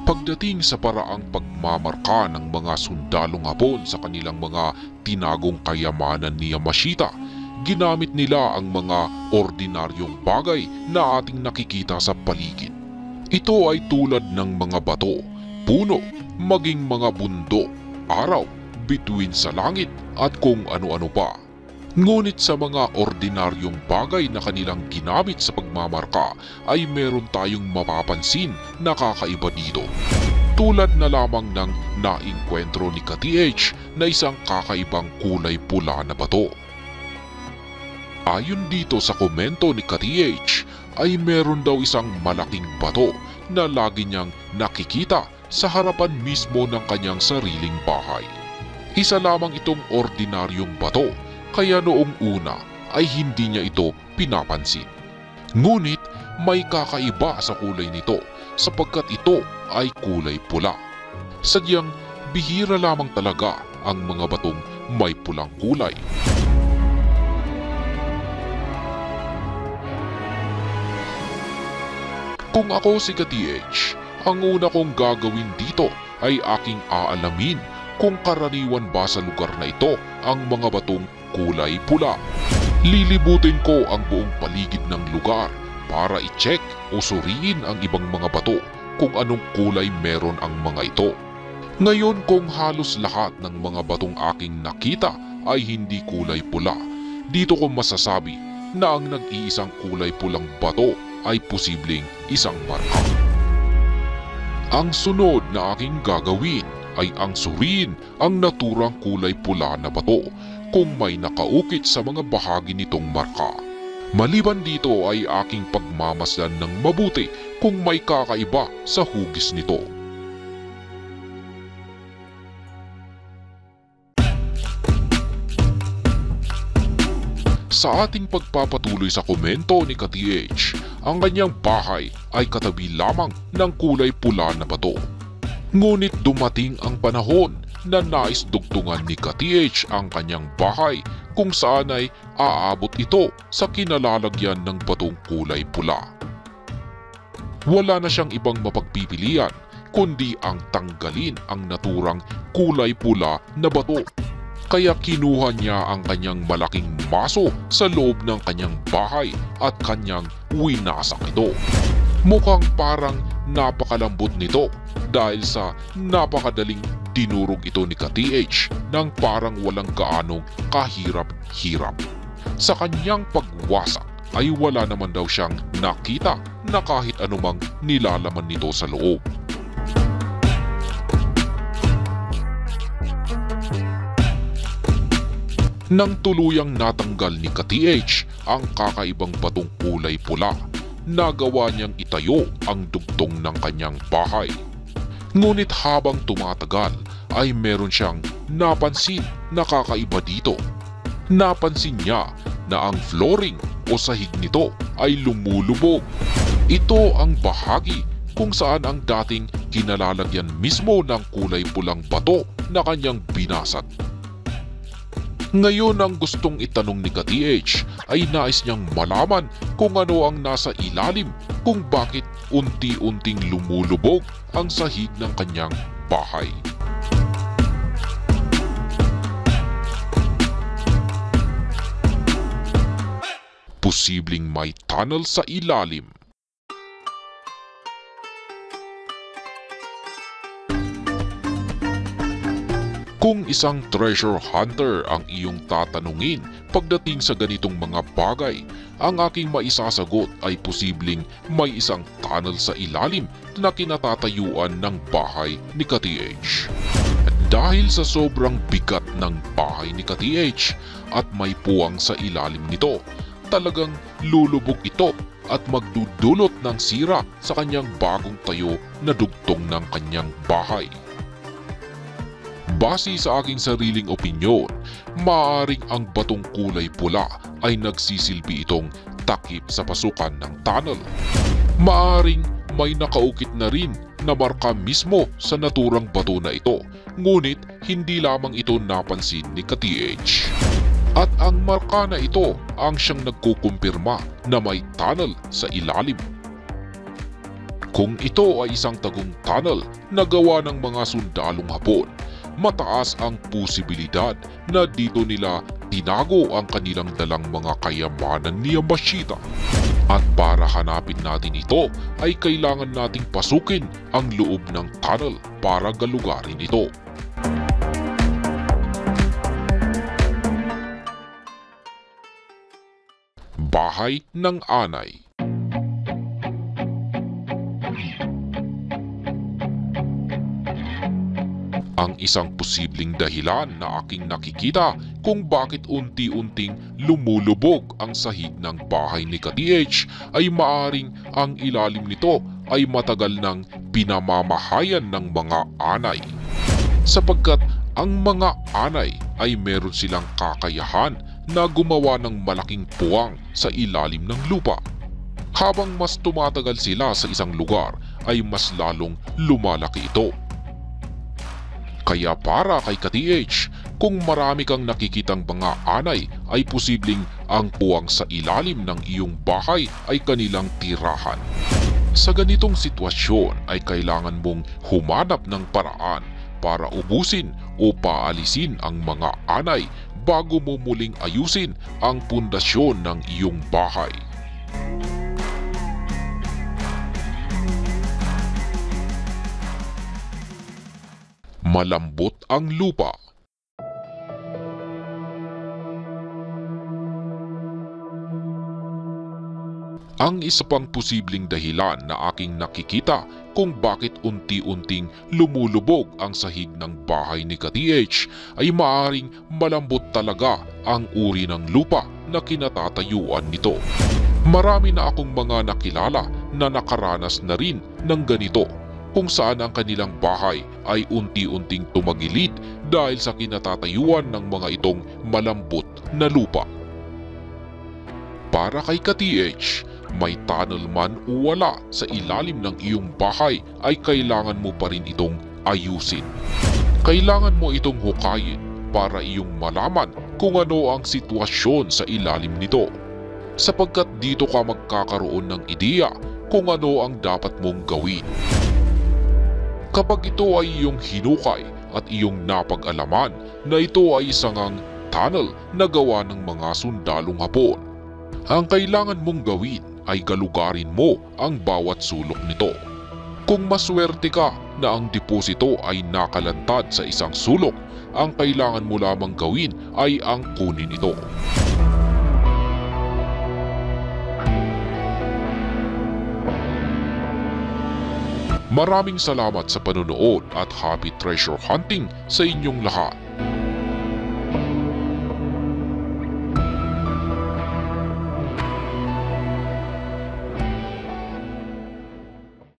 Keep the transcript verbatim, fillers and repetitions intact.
Pagdating sa paraang pagmamarka ng mga sundalong Hapon sa kanilang mga tinagong kayamanan ni Yamashita, ginamit nila ang mga ordinaryong bagay na ating nakikita sa paligid. Ito ay tulad ng mga bato, puno, maging mga bundok, araw, bituin sa langit at kung ano-ano pa. Ngunit sa mga ordinaryong bagay na kanilang ginamit sa pagmamarka ay meron tayong mapapansin na kakaiba dito. Tulad na lamang ng naingkwentro ni Ka T H na isang kakaibang kulay pula na bato. Ayon dito sa komento ni Ka T H ay meron daw isang malaking bato na lagi niyang nakikita sa harapan mismo ng kanyang sariling bahay. Isa lamang itong ordinaryong bato, kaya noong una ay hindi niya ito pinapansin. Ngunit may kakaiba sa kulay nito sapagkat ito ay kulay pula. Sadyang bihira lamang talaga ang mga batong may pulang kulay. Kung ako si Ka T H, ang una kong gagawin dito ay aking aalamin kung karaniwan ba sa lugar na ito ang mga batong kulay pula. Lilibutin ko ang buong paligid ng lugar para i-check o suriin ang ibang mga bato kung anong kulay meron ang mga ito. Ngayon kung halos lahat ng mga batong aking nakita ay hindi kulay pula, dito ko masasabi na ang nag-iisang kulay pulang bato ay posibleng isang marka. Ang sunod na aking gagawin ay ang suriin ang naturang kulay pula na bato kung may nakaukit sa mga bahagi nitong marka. Maliban dito ay aking pagmamasdan ng mabuti kung may kakaiba sa hugis nito. Sa ating pagpapatuloy sa komento ni Ka T H, ang kanyang bahay ay katabi lamang ng kulay pula na bato. Ngunit dumating ang panahon na nais dugtungan ni Ka T H ang kanyang bahay kung saan ay aabot ito sa kinalalagyan ng batong kulay pula. Wala na siyang ibang mapagpipilian kundi ang tanggalin ang naturang kulay pula na bato. Kaya kinuha niya ang kanyang malaking maso sa loob ng kanyang bahay at kanyang winasak ito. Mukhang parang napakalambot nito dahil sa napakadaling dinurog ito ni Ka T H nang parang walang gaanong kahirap-hirap. Sa kanyang pagwasak ay wala naman daw siyang nakita na kahit anumang nilalaman nito sa loob. Nang tuluyang natanggal ni Ka T H ang kakaibang batong kulay pula, nagawa niyang itayo ang dugtong ng kanyang bahay. Ngunit habang tumatagal ay meron siyang napansin na kakaiba dito. Napansin niya na ang flooring o sahig nito ay lumulubog. Ito ang bahagi kung saan ang dating kinalalagyan mismo ng kulay pulang bato na kanyang binasag. Ngayon ang gustong itanong ni Ka T H ay nais niyang malaman kung ano ang nasa ilalim kung bakit unti-unting lumulubog ang sahig ng kanyang bahay. Posibleng may tunnel sa ilalim. Kung isang treasure hunter ang iyong tatanungin pagdating sa ganitong mga bagay, ang aking maisasagot ay posibleng may isang tunnel sa ilalim na kinatatayuan ng bahay ni Ka T H. At dahil sa sobrang bigat ng bahay ni Ka T H at may puwang sa ilalim nito, talagang lulubog ito at magdudulot ng sira sa kanyang bagong tayo na dugtong ng kanyang bahay. Base sa aking sariling opinyon, maaaring ang batong kulay pula ay nagsisilbi itong takip sa pasukan ng tunnel. Maaaring may nakaukit na rin na marka mismo sa naturang bato na ito, ngunit hindi lamang ito napansin ni Ka T H. At ang marka na ito ang siyang nagkukumpirma na may tunnel sa ilalim. Kung ito ay isang tagong tunnel na gawa ng mga sundalong Hapon, mataas ang posibilidad na dito nila tinago ang kanilang dalang mga kayamanan ni Yamashita. At para hanapin natin ito ay kailangan nating pasukin ang loob ng tunnel para galugarin ito. Bahay ng Anay. Ang isang posibleng dahilan na aking nakikita kung bakit unti-unting lumulubog ang sahig ng bahay ni Ka-T H ay maaring ang ilalim nito ay matagal nang pinamamahayan ng mga anay. Sapagkat ang mga anay ay meron silang kakayahan na gumawa ng malaking puwang sa ilalim ng lupa. Habang mas tumatagal sila sa isang lugar ay mas lalong lumalaki ito. Kaya para kay Ka-T H, kung marami kang nakikitang mga anay ay posibleng ang puwang sa ilalim ng iyong bahay ay kanilang tirahan. Sa ganitong sitwasyon ay kailangan mong humanap ng paraan para ubusin o paalisin ang mga anay bago mo muling ayusin ang pundasyon ng iyong bahay. Malambot ang lupa. Ang isa pang posibleng dahilan na aking nakikita kung bakit unti-unting lumulubog ang sahig ng bahay ni Ka-T H ay maaring malambot talaga ang uri ng lupa na kinatatayuan nito. Marami na akong mga nakilala na nakaranas na rin ng ganito, kung saan ang kanilang bahay ay unti-unting tumagilid dahil sa kinatatayuan ng mga itong malambot na lupa. Para kay Ka-T H, may tunnel man o wala sa ilalim ng iyong bahay ay kailangan mo pa rin itong ayusin. Kailangan mo itong hukayin para iyong malaman kung ano ang sitwasyon sa ilalim nito, sapagkat dito ka magkakaroon ng ideya kung ano ang dapat mong gawin. Kapag ito ay iyong hinukay at iyong napag-alaman na ito ay isang tunnel na gawa ng mga sundalong Hapon, ang kailangan mong gawin ay galugarin mo ang bawat sulok nito. Kung maswerte ka na ang deposito ay nakalantad sa isang sulok, ang kailangan mo lamang gawin ay ang kunin ito. Maraming salamat sa panonood at happy treasure hunting sa inyong lahat.